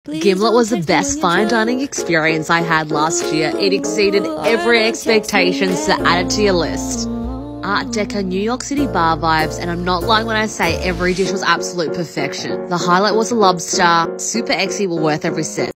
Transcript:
Gimlet was the best fine dining experience I had last year. It exceeded every expectation, so add it to your list. Art Deco New York City bar vibes, and I'm not lying when I say every dish was absolute perfection. The highlight was a lobster. Super exy, well worth every cent.